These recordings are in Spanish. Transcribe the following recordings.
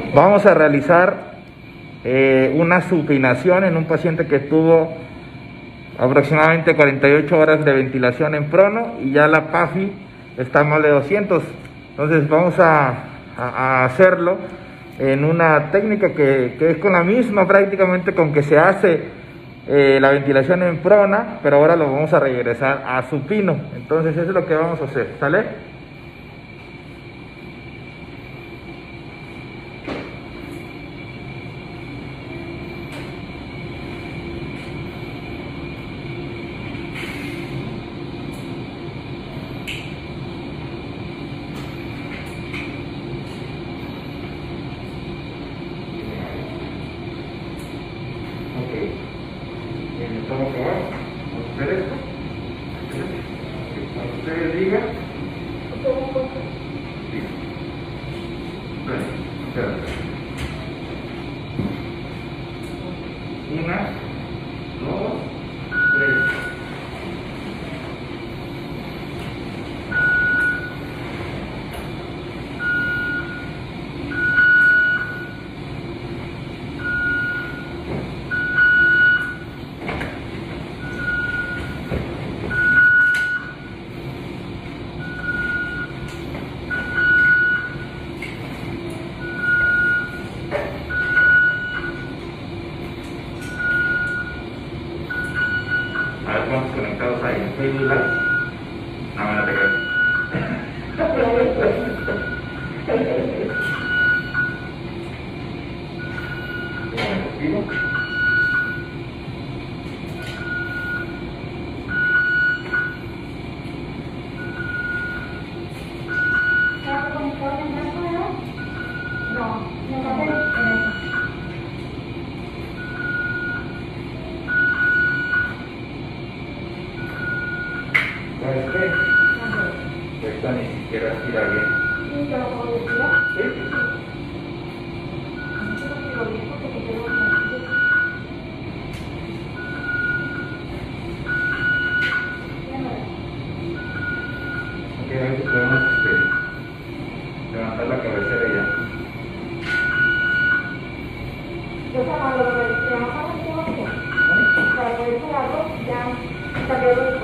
Vamos a realizar una supinación en un paciente que tuvo aproximadamente 48 horas de ventilación en prono y ya la PAFI está más de 200. Entonces vamos a hacerlo en una técnica que es con la misma prácticamente con que se hace la ventilación en prona, pero ahora lo vamos a regresar a supino. Entonces eso es lo que vamos a hacer, ¿sale? Vamos a acabar. Vamos a hacer esto. Cuando ustedes digan. Una, dos, tres. A ver cuántos conectados hay en Facebook Live. No te creo. ¿Sabes qué? Esta ni siquiera tira bien. ¿Sí? Ok, a ver si podemos levantar la cabecera ya. Para poder jugarlo, ya salió el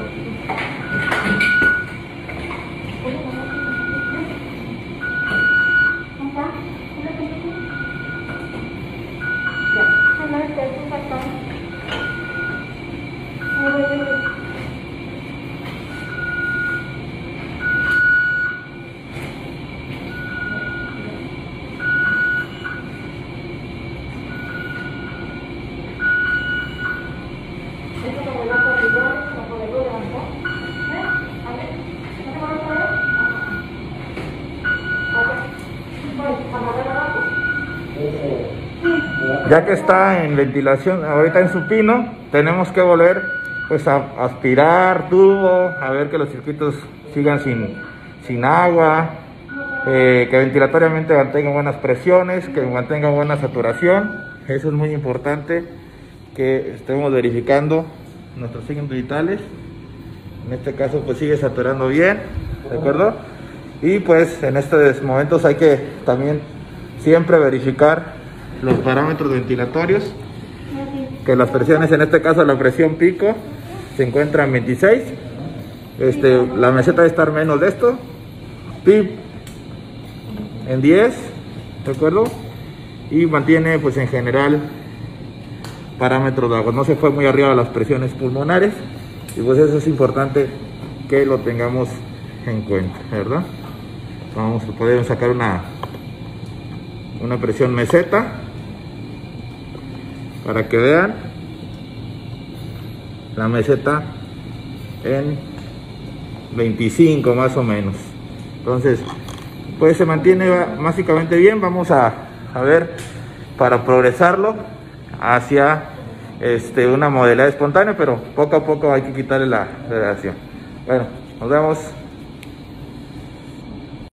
Ya que está en ventilación, ahorita en supino, tenemos que volver pues a aspirar tubo, a ver que los circuitos sigan sin agua, que ventilatoriamente mantengan buenas presiones, que mantengan buena saturación. Eso es muy importante, que estemos verificando nuestros signos vitales. En este caso pues sigue saturando bien, ¿de acuerdo? Y pues en estos momentos hay que también siempre verificar los parámetros ventilatorios, que las presiones, en este caso la presión pico se encuentra en 26, la meseta debe estar menos de esto, PIB en 10, ¿de acuerdo? Y mantiene pues en general parámetros de agua, no se fue muy arriba de las presiones pulmonares, y pues eso es importante que lo tengamos en cuenta, ¿verdad? Podemos sacar una presión meseta para que vean la meseta en 25 más o menos. Entonces pues se mantiene básicamente bien. Vamos a ver para progresarlo hacia una modelidad espontánea, pero poco a poco hay que quitarle la relación. Bueno, nos vemos.